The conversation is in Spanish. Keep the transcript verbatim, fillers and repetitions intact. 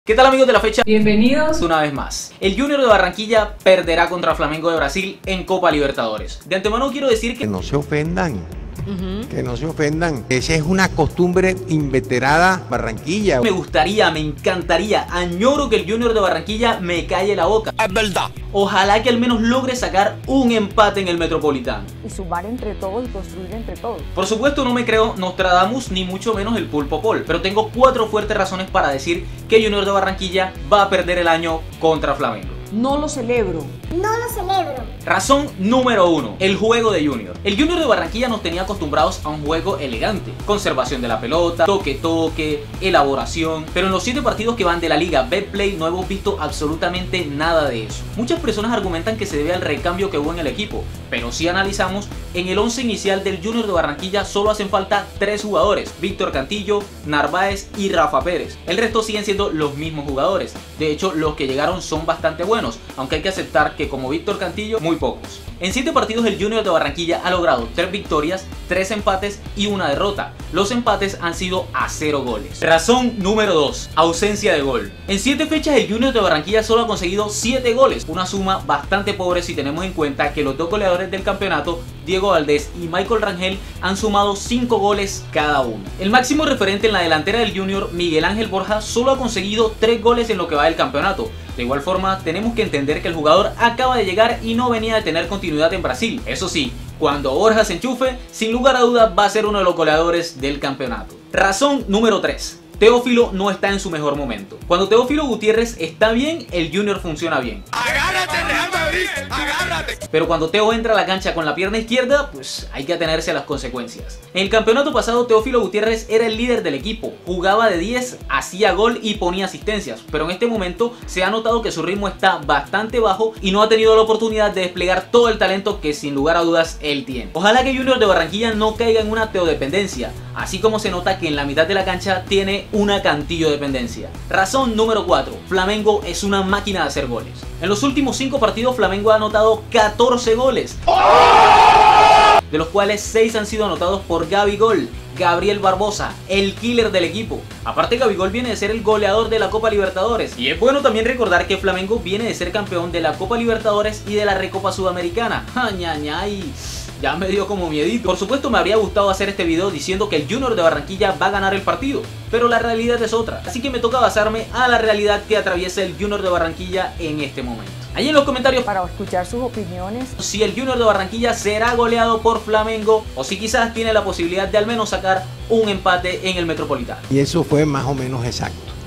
¿Qué tal, amigos de la fecha? Bienvenidos una vez más. El Junior de Barranquilla perderá contra Flamengo de Brasil en Copa Libertadores. De antemano quiero decir que... Que no se ofendan, uh-huh. que no se ofendan. Esa es una costumbre inveterada Barranquilla. Me gustaría, me encantaría, añoro que el Junior de Barranquilla me calle la boca. Es verdad. Ojalá que al menos logre sacar un empate en el Metropolitano. Y sumar entre todos y construir entre todos. Por supuesto no me creo Nostradamus ni mucho menos el Pulpo Pol, pero tengo cuatro fuertes razones para decir que Junior de Barranquilla va a perder el año contra Flamengo. No lo celebro. No lo celebro. Razón número uno, el juego de Junior. El Junior de Barranquilla nos tenía acostumbrados a un juego elegante, conservación de la pelota, toque toque, elaboración, pero en los siete partidos que van de la liga Betplay no hemos visto absolutamente nada de eso. Muchas personas argumentan que se debe al recambio que hubo en el equipo, pero si analizamos, en el once inicial del Junior de Barranquilla solo hacen falta tres jugadores, Víctor Cantillo, Narváez y Rafa Pérez. El resto siguen siendo los mismos jugadores, de hecho los que llegaron son bastante buenos, aunque hay que aceptar que como Víctor Cantillo, muy pocos. En siete partidos el Junior de Barranquilla ha logrado tres victorias, tres empates y una derrota. Los empates han sido a cero goles. Razón número dos, ausencia de gol. En siete fechas el Junior de Barranquilla solo ha conseguido siete goles, una suma bastante pobre si tenemos en cuenta que los dos goleadores del campeonato, Diego Valdés y Michael Rangel, han sumado cinco goles cada uno. El máximo referente en la delantera del Junior, Miguel Ángel Borja, solo ha conseguido tres goles en lo que va del campeonato. De igual forma, tenemos que entender que el jugador acaba de llegar y no venía de tener continuidad en Brasil. Eso sí, cuando Borja se enchufe, sin lugar a dudas va a ser uno de los goleadores del campeonato. Razón número tres. Teófilo no está en su mejor momento. Cuando Teófilo Gutiérrez está bien, el Junior funciona bien. ¡Agárrate, Real Madrid! ¡Agárrate! Pero cuando Teo entra a la cancha con la pierna izquierda, pues hay que atenerse a las consecuencias. En el campeonato pasado, Teófilo Gutiérrez era el líder del equipo. Jugaba de diez, hacía gol y ponía asistencias. Pero en este momento se ha notado que su ritmo está bastante bajo y no ha tenido la oportunidad de desplegar todo el talento que sin lugar a dudas él tiene. Ojalá que Junior de Barranquilla no caiga en una teodependencia, así como se nota que en la mitad de la cancha tiene una Cantillo dependencia. Razón número cuatro. Flamengo es una máquina de hacer goles. En los últimos cinco partidos Flamengo ha anotado catorce goles, de los cuales seis han sido anotados por Gabigol, Gabriel Barbosa, el killer del equipo. Aparte, Gabigol viene de ser el goleador de la Copa Libertadores. Y es bueno también recordar que Flamengo viene de ser campeón de la Copa Libertadores y de la Recopa Sudamericana. ¡Añañay! Ya me dio como miedito. Por supuesto me habría gustado hacer este video diciendo que el Junior de Barranquilla va a ganar el partido, pero la realidad es otra. Así que me toca basarme a la realidad que atraviesa el Junior de Barranquilla en este momento. Ahí en los comentarios para escuchar sus opiniones, si el Junior de Barranquilla será goleado por Flamengo o si quizás tiene la posibilidad de al menos sacar un empate en el Metropolitano. Y eso fue más o menos exacto.